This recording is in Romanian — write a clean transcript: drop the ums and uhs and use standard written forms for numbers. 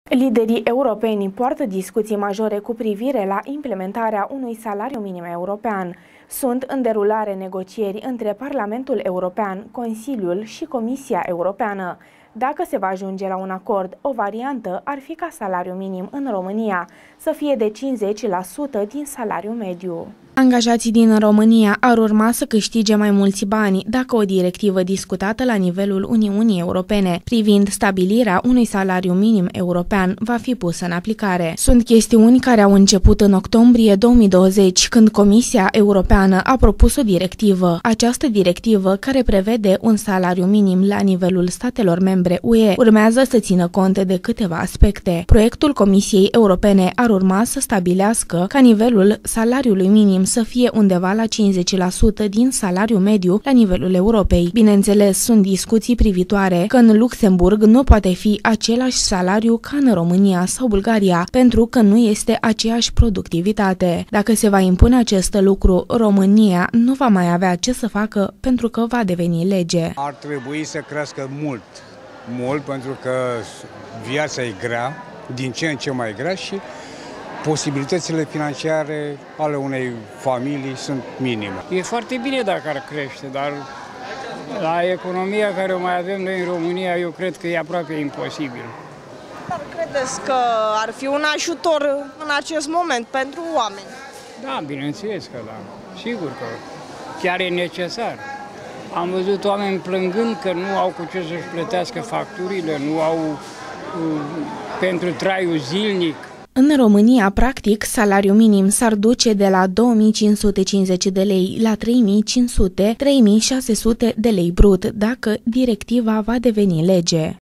Liderii europeni poartă discuții majore cu privire la implementarea unui salariu minim european. Sunt în derulare negocieri între Parlamentul European, Consiliul și Comisia Europeană. Dacă se va ajunge la un acord, o variantă ar fi ca salariul minim în România să fie de 50% din salariul mediu. Angajații din România ar urma să câștige mai mulți bani dacă o directivă discutată la nivelul Uniunii Europene privind stabilirea unui salariu minim european va fi pusă în aplicare. Sunt chestiuni care au început în octombrie 2020, când Comisia Europeană a propus o directivă. Această directivă, care prevede un salariu minim la nivelul statelor membre UE, urmează să țină cont de câteva aspecte. Proiectul Comisiei Europene ar urma să stabilească ca nivelul salariului minim să fie undeva la 50% din salariul mediu la nivelul Europei. Bineînțeles, sunt discuții privitoare că în Luxemburg nu poate fi același salariu ca în România sau Bulgaria, pentru că nu este aceeași productivitate. Dacă se va impune acest lucru, România nu va mai avea ce să facă pentru că va deveni lege. Ar trebui să crească mult, pentru că viața e grea, din ce în ce mai grea și posibilitățile financiare ale unei familii sunt minime. E foarte bine dacă ar crește, dar la economia care o mai avem noi în România, eu cred că e aproape imposibil. Dar credeți că ar fi un ajutor în acest moment pentru oameni? Da, bineînțeles că da. Sigur că chiar e necesar. Am văzut oameni plângând că nu au cu ce să-și plătească facturile, nu au pentru traiul zilnic. În România, practic, salariul minim s-ar duce de la 2550 de lei la 3500-3600 de lei brut, dacă directiva va deveni lege.